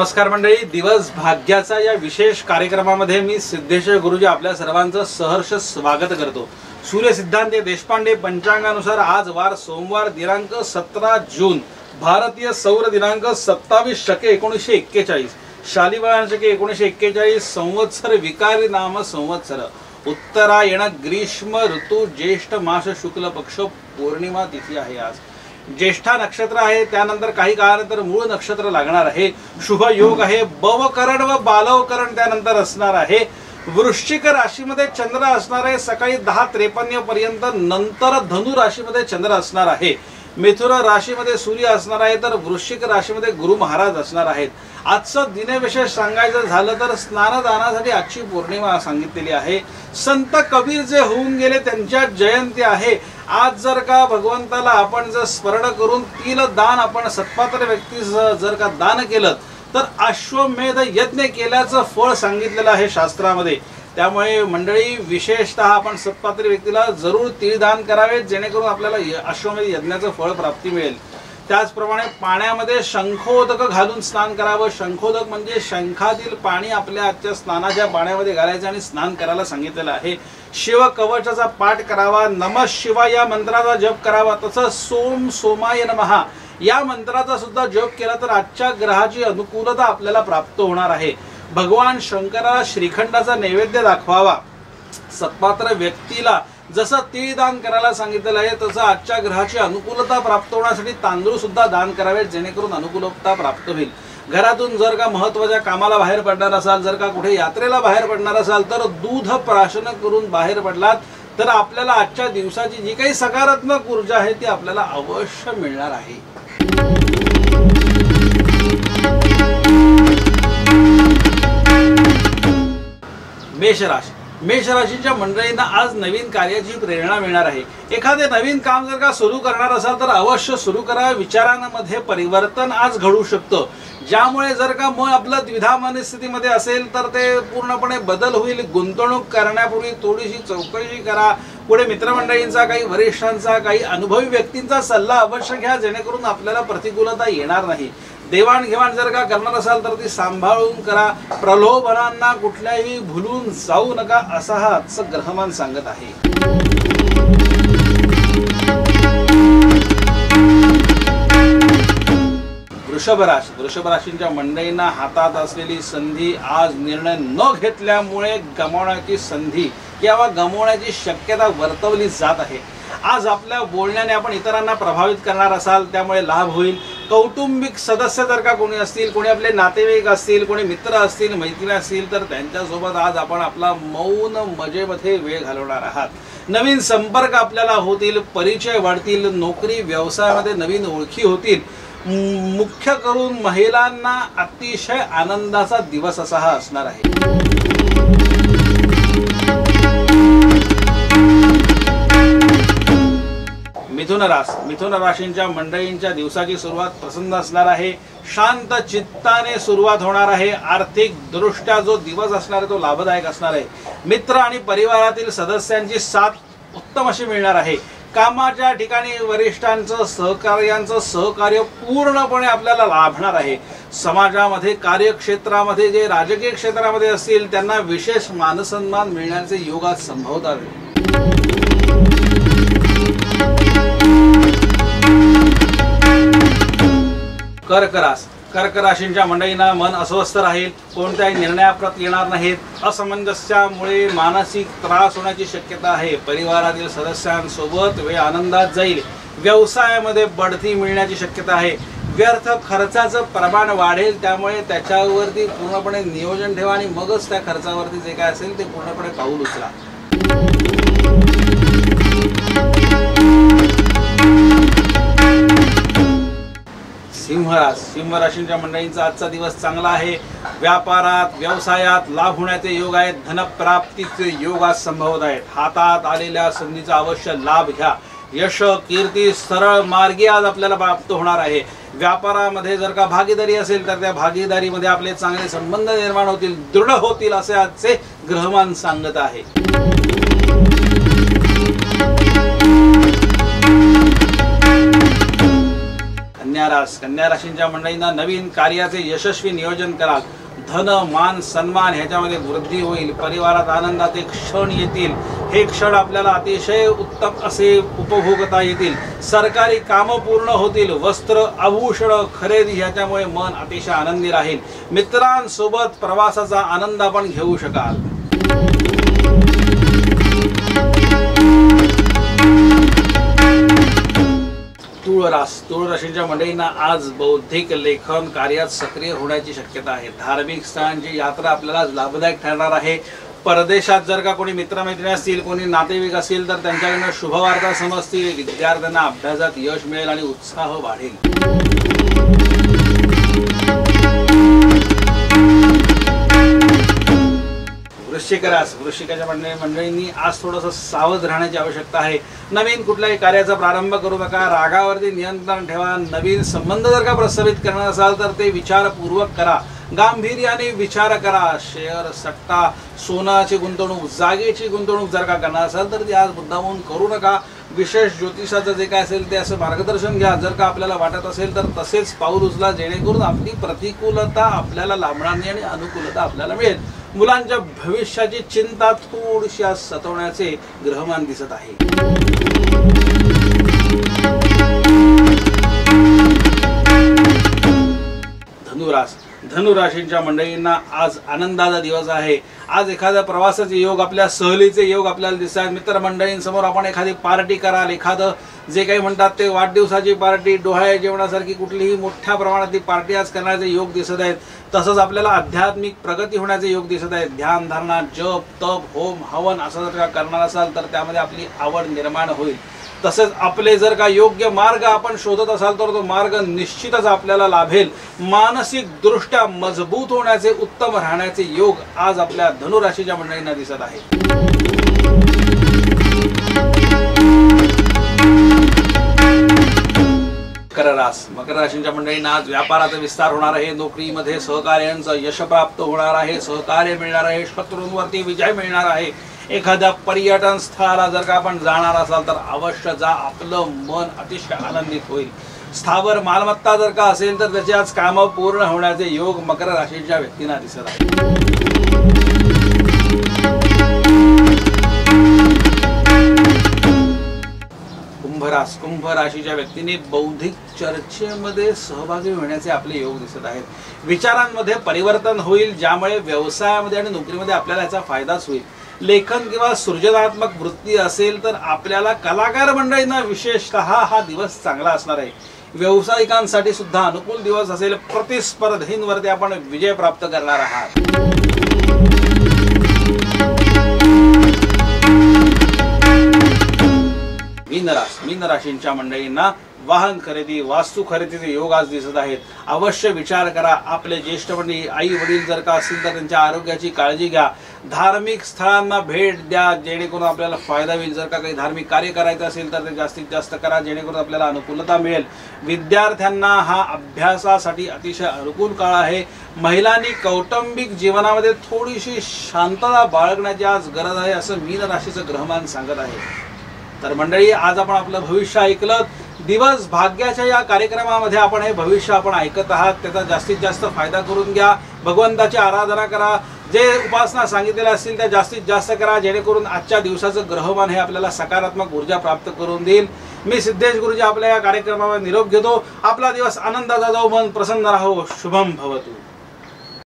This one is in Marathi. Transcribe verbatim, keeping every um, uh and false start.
नमस्कार मंडळी, दिवस भाग्याचा या विशेष कार्यक्रमामध्ये मी सिद्धेश्वर गुरुजी आपल्या सर्वांचं सहर्ष स्वागत करतो। सूर्य सिद्धांत देशपांडे पंचांगानुसार आज वार सोमवार दिनांक सतरा जून, भारतीय सौर दिनांक सत्तावीस शके एकोणीसशे एक्केचाळीस, शालिवाहन शके एकोणीसशे एक्केचाळीस, संवत्सर विकारी नाम संवत्सर, उत्तरायण ग्रीष्म ऋतू, ज्येष्ठ मास शुक्ल पक्ष, पौर्णिमा तिथी आहे। आज ज्येष्ठा नक्षत्र आहे, त्यानंतर काही काळानंतर मूळ नक्षत्र लागणार आहे। शुभ योग आहे, बवकरण व बालवकरण त्यानंतर असणार आहे। वृश्चिक राशीमध्ये चंद्र असणार आहे सकाळी दहा त्रेपन्न पर्यंत, नंतर धनु राशीमध्ये चंद्र असणार आहे। मिथुन राशीमध्ये सूर्य असणार आहे, तर वृश्चिक राशीमध्ये गुरु महाराज असणार आहेत। आजचं दिनविशेष सांगायचं झालं तर स्नानदानासाठी आजची पौर्णिमा सांगितलेली आहे। संत कबीर जे होऊन गेले त्यांच्या जयंती आहे। आज जर का भगवंताला आपण जर स्मरण करून तिल दान आपण सत्पात्र व्यक्तीस जर का दान केलं तर अश्वमेध यज्ञ केल्याचं फळ सांगितलेलं आहे शास्त्रामध्ये। त्यामुळे मंडळी विशेषतः आपण सत्पात्र व्यक्तीला जरूर तिळ दान करावे, जेणेकरून आपल्याला अश्वमेध यज्ञाचं फळ प्राप्ती मिळेल। त्याचप्रमाणे पाण्यामध्ये शंखोदक घालून स्नान करावं। शंखोदक म्हणजे शंखातील पाणी आपल्या आजच्या स्नानाच्या पाण्यामध्ये घालायचं आणि स्नान करायला सांगितलेलं आहे। शिव कवचाचा पाठ करावा, नमः शिवाय या मंत्राचा जप करावा, तसंच सोम सोमाय नमः या मंत्राचा सुद्धा जप केला तर आजच्या ग्रहाची अनुकूलता आपल्याला प्राप्त होणार आहे। भगवान शंकराला श्रीखंडाचा नैवेद्य दाखवावा। सत्पात्र व्यक्तीला जसं तीळ दान करायला सांगितलेलं आहे तसं आजच्या ग्रहाची अनुकूलता प्राप्त होण्यासाठी तांदूळ सुद्धा दान करावे, जेणेकरून अनुकूलता प्राप्त होईल। घरातून जर का महत्त्वाच्या कामाला बाहेर पडणार असाल, जर का कुठे यात्रेला बाहेर पडणार असाल तर दूध प्राशन करून बाहेर पडलात तर आपल्याला आजच्या दिवसाची जी काही सकारात्मक ऊर्जा आहे ती आपल्याला अवश्य मिळणार आहे। मेष राशी मेष राशीच्या मंडळींना आज नवीन कार्याची प्रेरणा मिळणार आहे। एखादे नवीन काम जर का सुरू करणार असाल तर अवश्य सुरू करा। विचारांमध्ये परिवर्तन आज घडू शकतं, ज्यामुळे जर का मन आपलं द्विधा मनस्थितीमध्ये असेल तर ते पूर्णपणे बदल होईल। गुंतवणूक करण्यापूर्वी थोडीशी चौकशी करा। पुढे मित्रमंडळींचा, काही वरिष्ठांचा, काही अनुभवी व्यक्तींचा सल्ला अवश्य घ्या, जेणेकरून आपल्याला प्रतिकूलता येणार नाही। देवाणघेवाण जर का करणार असाल तर ती सांभाळून करा। प्रलोभनांना कुठल्याही भुलून जाऊ नका, असा हा आजचं ग्रहमान सांगत आहे। वृषभ राशी वृषभ राशीच्या मंडळींना हातात असलेली संधी आज निर्णय न घेतल्यामुळे गमावण्याची संधी किंवा गमावण्याची शक्यता वर्तवली जात आहे। आज आपल्या बोलण्याने आपण इतरांना प्रभावित करणार असाल, त्यामुळे लाभ होईल। कौटुंबिक सदस्य जर का कोणी असतील, कोणी आपले नातेवाईक असतील, कोणी मित्र असतील, मैत्रिणी असतील तर त्यांच्यासोबत आज आपण आपला मौन मजेमध्ये वेळ घालवणार आहात। नवीन संपर्क आपल्याला होतील, परिचय वाढतील, नोकरी व्यवसायामध्ये नवीन ओळखी होतील। मुख्य करून महिलांना अतिशय आनंदाचा दिवस असा हा असणार आहे। मिथुन राशी मिथुन राशींच्या मंडळींच्या दिवसाची सुरुवात प्रसन्न असणार आहे। शांत चित्ताने सुरुवात होणार आहे। आर्थिक दृष्ट्या जो दिवस असणार आहे तो लाभदायक असणार आहे। मित्र आणि परिवारातील सदस्यांची साथ उत्तम अशी मिळणार आहे। कामाच्या ठिकाणी वरिष्ठांचं सहकार्यांचं सहकार्य पूर्णपणे आपल्याला लाभणार आहे। समाजामध्ये, कार्यक्षेत्रामध्ये, जे राजकीय क्षेत्रामध्ये असतील त्यांना विशेष मानसन्मान मिळण्याचे योग आज संभवतात। कर्क राशी कर्क राशींच्या मंडळींना मन अस्वस्थ राहील, कोणत्याही निर्णयाप्रत येणार नाहीत। असमंजस्यामुळे मानसिक त्रास होण्याची शक्यता आहे। परिवारातील सदस्यांसोबत वेळ आनंदात जाईल। व्यवसायामध्ये बढती मिळण्याची शक्यता आहे। व्यर्थ खर्चाचं प्रमाण वाढेल, त्यामुळे त्याच्यावरती पूर्णपणे नियोजन ठेवा आणि मगच त्या खर्चावरती जे काय असेल ते पूर्णपणे पाऊल उचला। सिंह राशी सिंह राशींच्या मंडळींचा आजचा दिवस चांगला आहे। व्यापारात, व्यवसायात लाभ होण्याचे योग आहेत। धनप्राप्तीचे योग आज संभवत आहेत। हातात आलेल्या संधीचा अवश्य लाभ घ्या। यश, कीर्ती सरळ मार्गी आज आपल्याला प्राप्त होणार आहे। व्यापारामध्ये जर का भागीदारी असेल तर त्या भागीदारीमध्ये आपले चांगले संबंध निर्माण होतील, दृढ होतील, असे आजचे ग्रहमान सांगत आहे। कन्या रास कन्या राशींच्या मंडळींना नवीन कार्याचे यशस्वी नियोजन कराल। धन मान सन्मान ह्याच्यामध्ये वृद्धी होईल। परिवारात आनंदाचे क्षण येतील। हे क्षण आपल्याला अतिशय उत्तम असे उपभोगता येतील। सरकारी कामं पूर्ण होतील। वस्त्र आभूषण खरेदी ह्याच्यामुळे मन अतिशय आनंदी राहील। मित्रांसोबत प्रवासाचा आनंद आपण घेऊ शकाल। तुळ रास तुळ राशींच्या मंडळींना आज बौद्धिक लेखन कार्यात सक्रिय होण्याची शक्यता आहे। धार्मिक स्थानांची यात्रा आपल्याला लाभदायक ठरणार आहे। परदेशात जर का कोणी मित्रमैत्रिणी असतील, कोणी नातेवाईक असतील तर त्यांच्याकडून शुभवार्ता समजतील। विद्यार्थ्यांना अभ्यासात यश मिळेल आणि उत्साह वाढेल। वृश्चिक रास वृश्चिकाच्या मंडळींनी आज थोडंसं सावध राहण्याची आवश्यकता आहे। नवीन कुठल्याही कार्याचा प्रारंभ करू नका। रागावरती नियंत्रण ठेवा। नवीन संबंध जर का प्रस्थापित करणार असाल तर ते विचारपूर्वक करा। गांभीर्याने विचार करा। शेअर सट्टा सोनाची गुंतवणूक जागेची गुंतवणूक जर का करणार असाल तर ती आज मुद्दामून करू नका। विशेष ज्योतिषाचं जे काय असेल ते असं मार्गदर्शन घ्या। जर का आपल्याला वाटत असेल तर तसेच पाऊल उचला, जेणेकरून आपली प्रतिकूलता आपल्याला लांबणार नाही आणि अनुकूलता आपल्याला मिळेल। मुलांच्या भविष्याची चिंता थोडीशी आज सतवण्याचे ग्रहमान दिसत आहे। धनुरास धनुराशींच्या मंडळींना आज आनंदाचा दिवस आहे। आज एखाद्या प्रवासाचे योग, आपल्या सहलीचे योग आपल्याला दिसतात। मित्रमंडळींसमोर आपण एखादी पार्टी कराल। एखादं जे काही म्हणतात ते वाढदिवसाची पार्टी, डोहाळे जेवणासारखी कुठलीही मोठ्या प्रमाणातली पार्टी आज करण्याचे योग दिसत आहेत। तसंच आपल्याला आध्यात्मिक प्रगती होण्याचे योग दिसत आहेत। ध्यान धारणा जप तप होम हवन असं जर का करणार असाल तर त्यामध्ये आपली आवड निर्माण होईल। तसेच आपले जर का योग्य मार्ग आपण शोधत असाल तर तो मार्ग निश्चितच आपल्याला लाभेल। मानसिक दृष्ट्या मजबूत होण्याचे, उत्तम राहण्याचे योग आज आपल्या धनुराशीच्या मंडळींना दिसत आहे। मकर रास मकर राशींच्या मंडळींना आज व्यापाराचा विस्तार होणार आहे। नोकरीमध्ये सहकार्यांचं यश प्राप्त होणार आहे। सहकार्य मिळणार आहे। शत्रूंवरती विजय मिळणार आहे। एखाद्या पर्यटन स्थळाला जर का आपण जाणार असाल तर अवश्य जा। आपलं मन अतिशय आनंदित होईल। स्थावर मालमत्ता जर का असेल तर त्याचे आज कामं पूर्ण होण्याचे योग मकर राशीच्या व्यक्तींना दिसत आहे। कुंभ रास कुंभ राशीच्या व्यक्तींनी बौद्धिक चर्चेमध्ये सहभागी होण्याचे आपले योग दिसत आहेत। विचारांमध्ये परिवर्तन होईल, ज्यामुळे व्यवसायामध्ये आणि नोकरीमध्ये आपल्याला याचा फायदाच होईल। लेखन किंवा सृजनात्मक वृत्ती असेल तर आपल्याला कलाकार मंडळींना विशेषतः हा दिवस चांगला असणार आहे। व्यावसायिकांसाठी सुद्धा अनुकूल दिवस असेल। प्रतिस्पर्धींवरती आपण विजय प्राप्त करणार आहात। मीन रास मीन राशींच्या मंडळींना वाहन खरेदी, वास्तू खरेदीचे योग आज दिसत आहेत। अवश्य विचार करा। आपले ज्येष्ठ मंडळी आई वडील जर का असतील तर त्यांच्या आरोग्याची काळजी घ्या। धार्मिक स्थळांना भेट द्या, जेणेकरून आपल्याला फायदा होईल। जर का काही धार्मिक कार्य करायचं असेल तर ते जास्तीत जास्त करा, जेणेकरून आपल्याला अनुकूलता मिळेल। विद्यार्थ्यांना हा अभ्यासासाठी अतिशय अनुकूल काळ आहे। महिलांनी कौटुंबिक जीवनामध्ये थोडीशी शांतता बाळगण्याची आज गरज आहे, असं मीन राशीचं ग्रहमान सांगत आहे। तर मंडळी, आज आपण आपलं भविष्य ऐकलं। दिवस भाग्याच्या या कार्यक्रमामध्ये आपण हे भविष्य आपण ऐकत आहात, त्याचा जास्तीत जास्त फायदा करून घ्या। भगवंताची आराधना करा। जे उपासना सांगितलेल्या असतील त्या जास्तीत जास्त करा, जेणेकरून आजच्या दिवसाचं ग्रहमान हे आपल्याला सकारात्मक ऊर्जा प्राप्त करून देईल। मी सिद्धेश गुरुजी आपल्या या कार्यक्रमामध्ये निरोप घेतो। आपला दिवस आनंदाचा जाऊ, मन प्रसन्न राहो। शुभम भवतु।